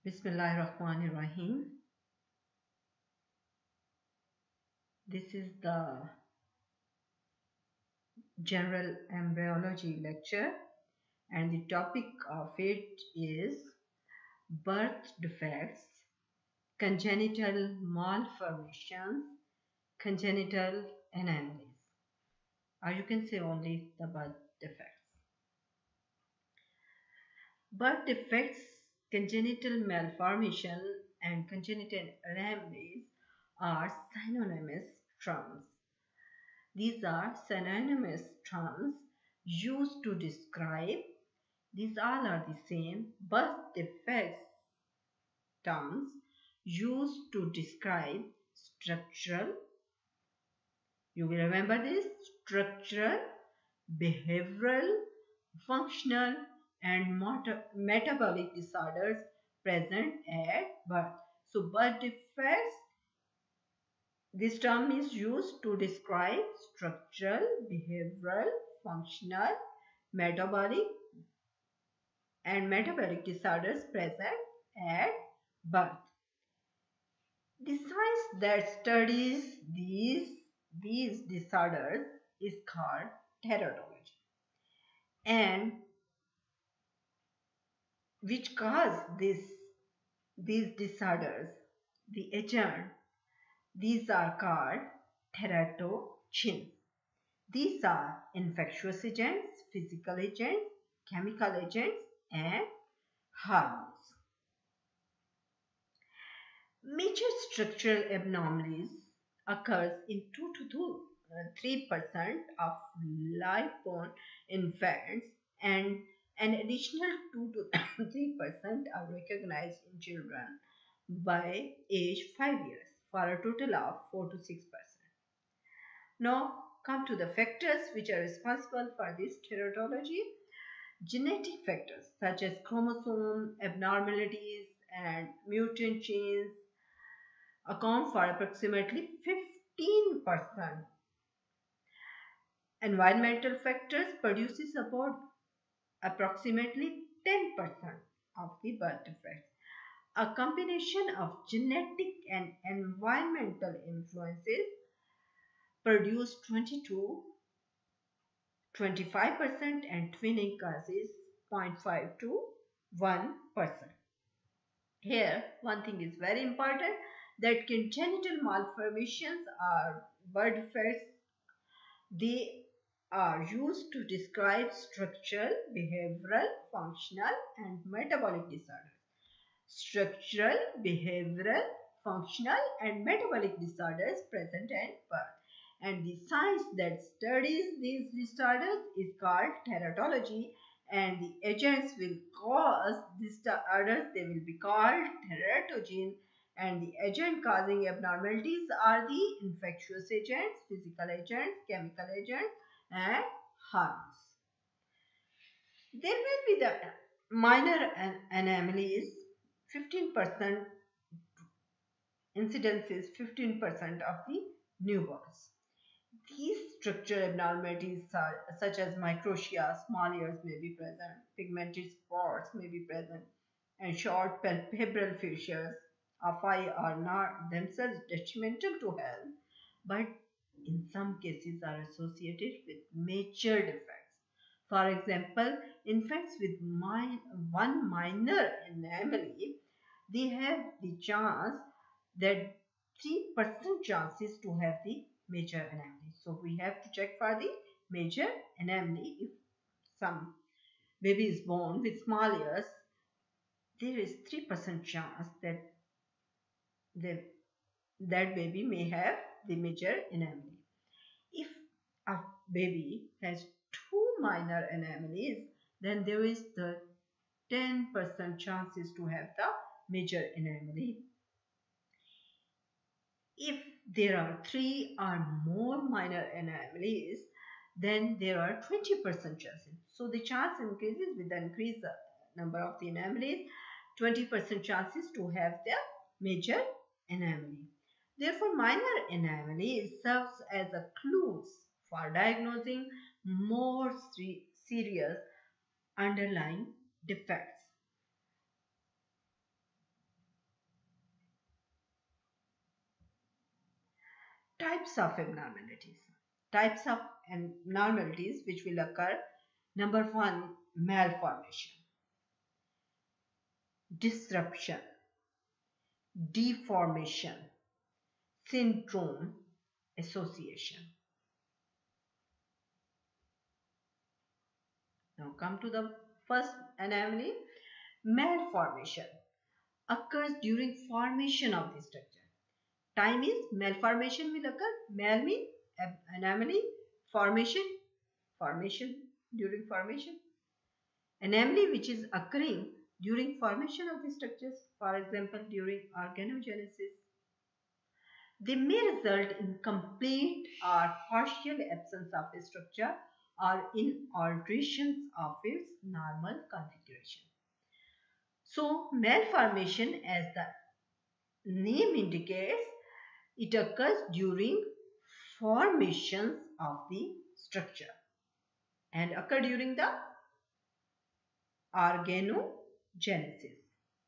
Bismillahirrahmanirrahim. This is the general embryology lecture, and the topic of it is birth defects, congenital malformations, congenital anomalies, or you can say only the birth defects. Birth defects, congenital malformation, and congenital anomalies are synonymous terms. These are synonymous terms used to describe, these all are the same, birth defects terms used to describe structural, you will remember this, structural, behavioral, functional, and metabolic disorders present at birth. So birth defects, this term is used to describe structural, behavioral, functional, metabolic, and metabolic disorders present at birth. The science that studies these disorders is called teratology, and which cause these disorders, the agent, these are called teratogens. These are infectious agents, physical agents, chemical agents, and hormones. Major structural abnormalities occurs in 2 to 3% of live-born infants, and an additional 2 to 3% are recognized in children by age 5 years, for a total of 4 to 6%. Now come to the factors which are responsible for this teratology. Genetic factors such as chromosome abnormalities and mutant genes account for approximately 15%. Environmental factors produces about approximately 10% of the birth defects. A combination of genetic and environmental influences produce 22, 25%, and twinning causes 0.5 to 1%. Here, one thing is very important, that congenital malformations are birth defects. They are used to describe structural, behavioral, functional, and metabolic disorders. Structural, behavioral, functional, and metabolic disorders present at birth. And the science that studies these disorders is called teratology, and the agents will cause these disorders, they will be called teratogens, and the agent causing abnormalities are the infectious agents, physical agents, chemical agents, and hormones. There will be the minor anomalies, 15% incidences, 15% of the newborns. These structural abnormalities are such as microtia, small ears may be present, pigmented spots may be present, and short palpebral fissures of eye are not themselves detrimental to health, but in some cases are associated with major defects. For example, infants with one minor anomaly, they have the chance that 3% chances to have the major anomaly. So we have to check for the major anomaly. If some baby is born with small ears, there is 3% chance that that baby may have the major anomaly. If a baby has two minor anomalies, then there is the 10% chances to have the major anomaly. If there are 3 or more minor anomalies, then there are 20% chances. So the chance increases with the increased number of the anomalies, 20% chances to have the major anomaly. Therefore, minor anomaly serves as a clues for diagnosing more serious underlying defects. Types of abnormalities. Types of abnormalities which will occur. Number one, malformation, disruption, deformation, syndrome, association. Now come to the first anomaly. Malformation occurs during formation of the structure. Time is malformation will occur. Mal means anomaly, formation, during formation. Anomaly which is occurring during formation of the structures, for example during organogenesis. They may result in complete or partial absence of a structure or in alterations of its normal configuration. So malformation, as the name indicates, it occurs during formations of the structure and occur during the organogenesis.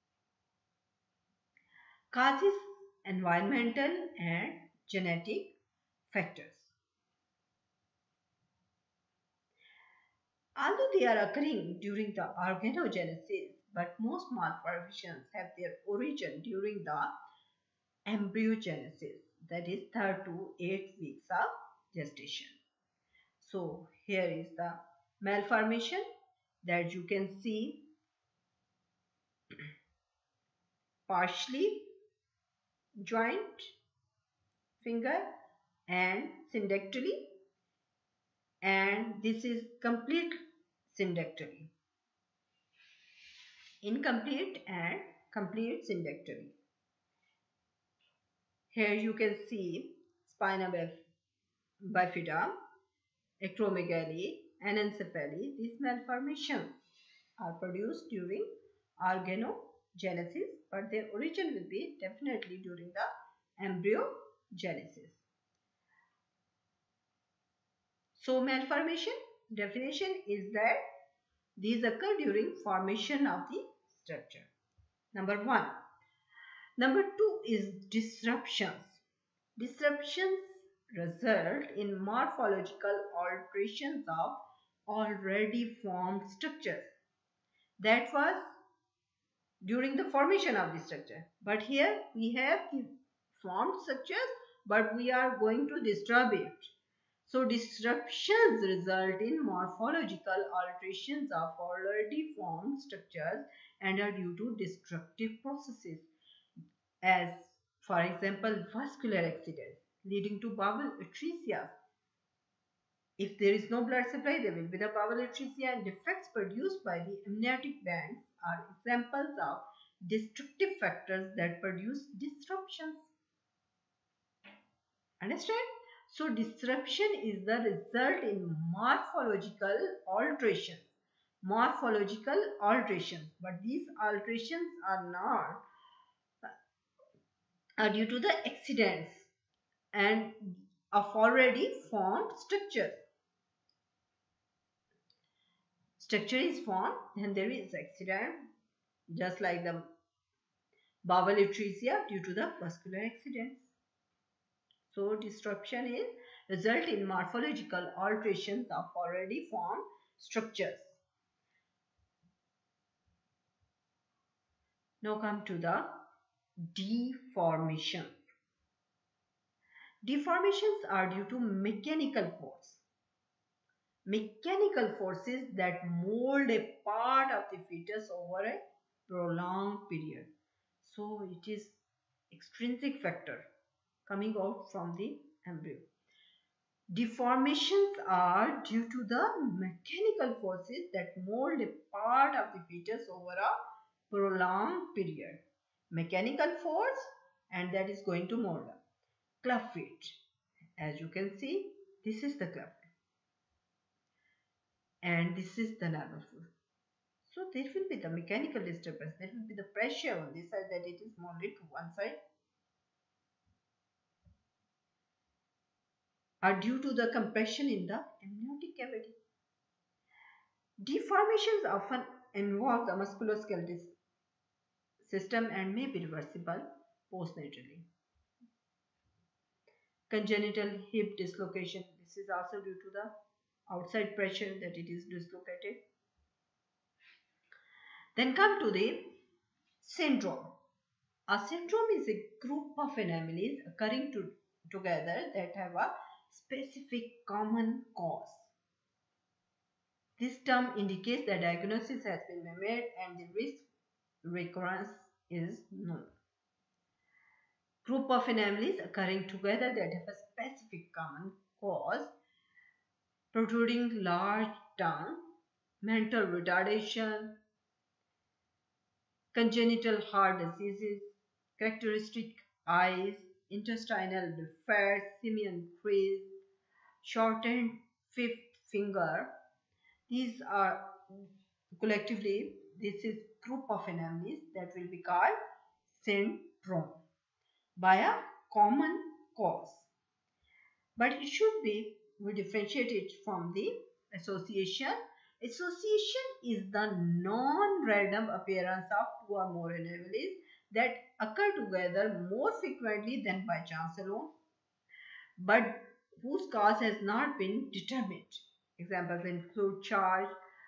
Causes: environmental and genetic factors. Although they are occurring during the organogenesis, but most malformations have their origin during the embryogenesis, that is 3rd to 8th weeks of gestation. So here is the malformation that you can see partially joint finger and syndactyly, and this is complete syndactyly, incomplete and complete syndactyly. Here you can see spina bifida, acromegaly, anencephaly. These malformations are produced during organogenesis, but their origin will be definitely during the embryogenesis. So malformation definition is that these occur during formation of the structure. Number 1. Number 2 is disruptions. Disruptions result in morphological alterations of already formed structures. That was during the formation of the structure. But here we have the formed structures, but we are going to disturb it. So disruptions result in morphological alterations of already formed structures and are due to destructive processes, as for example vascular accidents leading to bowel atresia. If there is no blood supply, there will be the bowel atresia, and defects produced by the amniotic bands are examples of destructive factors that produce disruptions. Understand? So disruption is the result in morphological alterations. Morphological alterations, but these alterations are not due to the accidents and of already formed structures. Structure is formed and there is accident, just like the bowel atresia due to the vascular accidents. So disruption is result in morphological alterations of already formed structures. Now come to the deformation. Deformations are due to mechanical force. Mechanical forces that mold a part of the fetus over a prolonged period. So it is extrinsic factor coming out from the embryo. Deformations are due to the mechanical forces that mold a part of the fetus over a prolonged period. Mechanical force, and that is going to mold up. Club feet. As you can see, this is the club and this is the normal foot. So there will be the mechanical disturbance. There will be the pressure on this side that it is molded to one side, are due to the compression in the amniotic cavity. Deformations often involve the musculoskeletal system and may be reversible postnatally. Congenital hip dislocation. This is also due to the outside pressure that it is dislocated. Then come to the syndrome. A syndrome is a group of anomalies occurring together that have a specific common cause. This term indicates that diagnosis has been made and the risk recurrence is known. Group of anomalies occurring together that have a specific common cause: protruding large tongue, mental retardation, congenital heart diseases, characteristic eyes, intestinal defects, simian crease, shortened fifth finger. These are collectively, this is group of anomalies that will be called syndrome by a common cause. But it should be, we differentiate it from the association. Association is the non-random appearance of two or more anomalies that occur together more frequently than by chance alone, but whose cause has not been determined. Examples include CHARGE,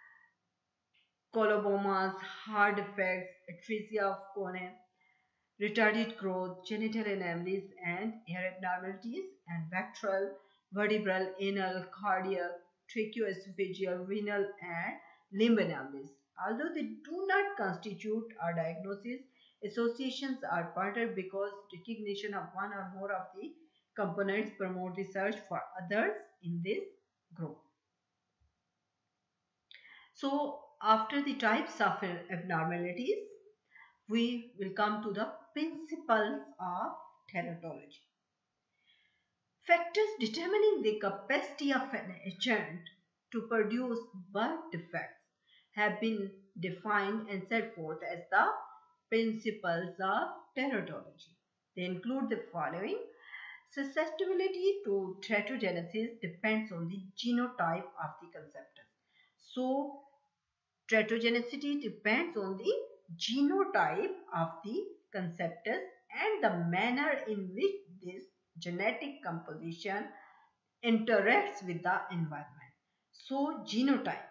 colobomas, heart defects, atresia of Kone, retarded growth, genital anomalies and ear abnormalities, and vectoral, vertebral, anal, cardiac, tracheoesophageal, renal, and limb anomalies. Although they do not constitute a diagnosis, associations are important because recognition of one or more of the components promote research for others in this group. So, after the types of abnormalities, we will come to the principles of teratology. Factors determining the capacity of an agent to produce birth defects have been defined and set forth as the principles of teratology. They include the following. Susceptibility to teratogenesis depends on the genotype of the conceptus. So, teratogenicity depends on the genotype of the conceptus and the manner in which this genetic composition interacts with the environment. So, genotype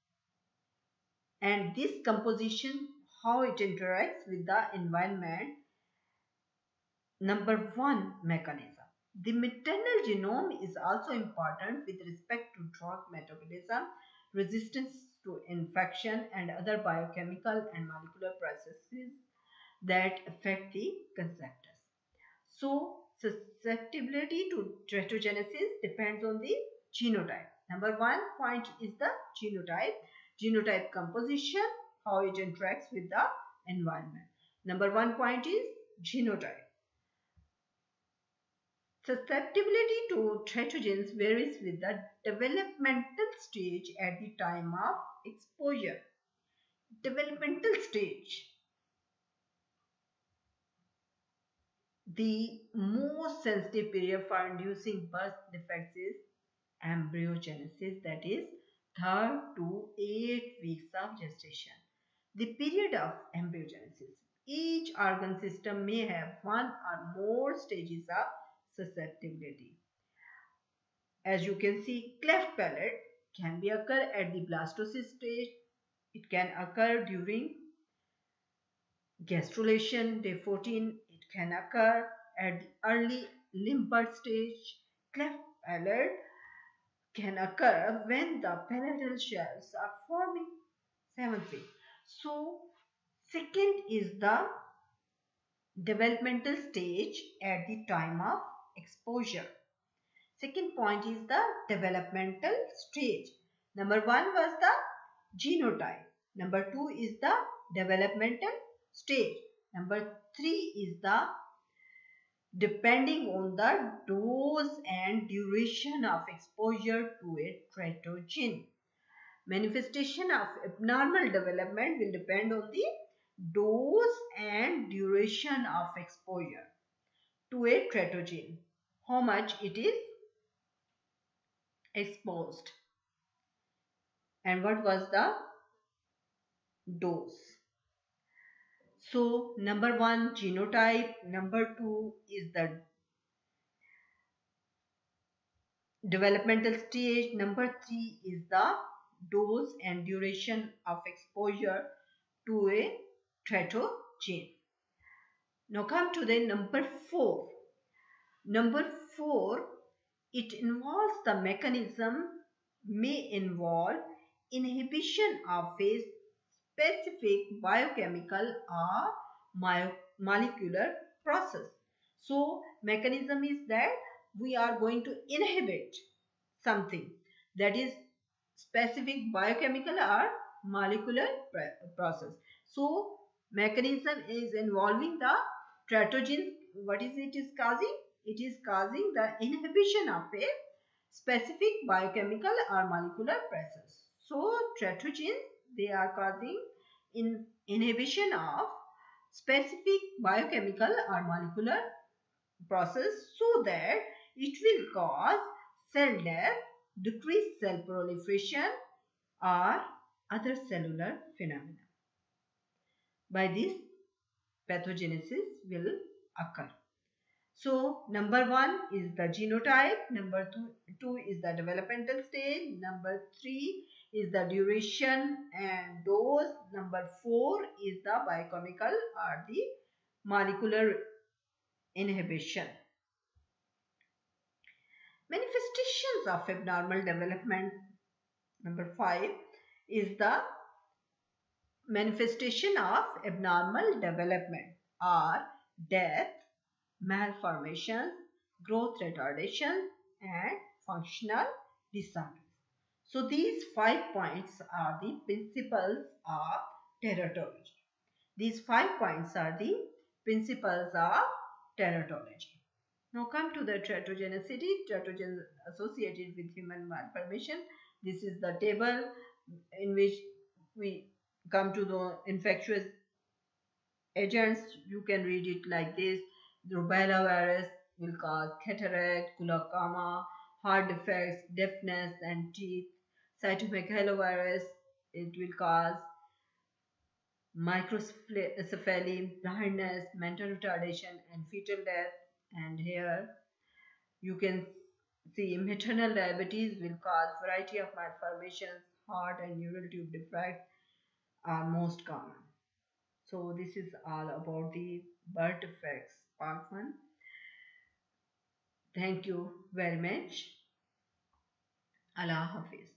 and this composition, how it interacts with the environment. Number one mechanism. The maternal genome is also important with respect to drug metabolism, resistance to infection, and other biochemical and molecular processes that affect the conceptus. So, susceptibility to teratogenesis depends on the genotype. Number one point is the genotype. Genotype composition, how it interacts with the environment. Number one point is genotype. Susceptibility to teratogens varies with the developmental stage at the time of exposure. Developmental stage. The most sensitive period for inducing birth defects is embryogenesis, that is 3rd to 8 weeks of gestation. The period of embryogenesis. Each organ system may have one or more stages of susceptibility. As you can see, cleft palate can be occur at the blastocyst stage. It can occur during gastrulation, day 14. It can occur at the early limb birth stage. Cleft palate can occur when the palatal shells are forming. 7th week. So, second is the developmental stage at the time of exposure. Second point is the developmental stage. Number one was the genotype. Number two is the developmental stage. Number three is the depending on the dose and duration of exposure to a teratogen. Manifestation of abnormal development will depend on the dose and duration of exposure to a teratogen. How much it is exposed and what was the dose. So number one genotype, number two is the Developmental stage number 3 is the dose and duration of exposure to a teratogen. Now come to the number 4. Number 4, it involves the mechanism may involve inhibition of a specific biochemical or molecular process. So mechanism is that we are going to inhibit something that is specific biochemical or molecular process. So mechanism is involving the teratogen. What is it is causing? It is causing the inhibition of a specific biochemical or molecular process. So teratogens, they are causing inhibition of specific biochemical or molecular process so that it will cause cell death, decreased cell proliferation or other cellular phenomena. By this, pathogenesis will occur. So number 1 is the genotype, number two is the developmental stage, number 3 is the duration and dose, number 4 is the biochemical or the molecular inhibition. Manifestations of abnormal development. Number 5 is the manifestation of abnormal development are death, malformations, growth retardation, and functional disorders. So these 5 points are the principles of teratology. These 5 points are the principles of teratology. Now come to the teratogenicity. Teratogen associated with human malformation. This is the table in which we come to the infectious agents. You can read it like this. The rubella virus will cause cataract, glaucoma, heart defects, deafness and teeth. Cytomegalovirus, it will cause microcephaly, blindness, mental retardation and fetal death. And here you can see maternal diabetes will cause variety of malformations. Heart and neural tube defects are most common. So this is all about the birth defects part 1. Thank you very much. Allah Hafiz.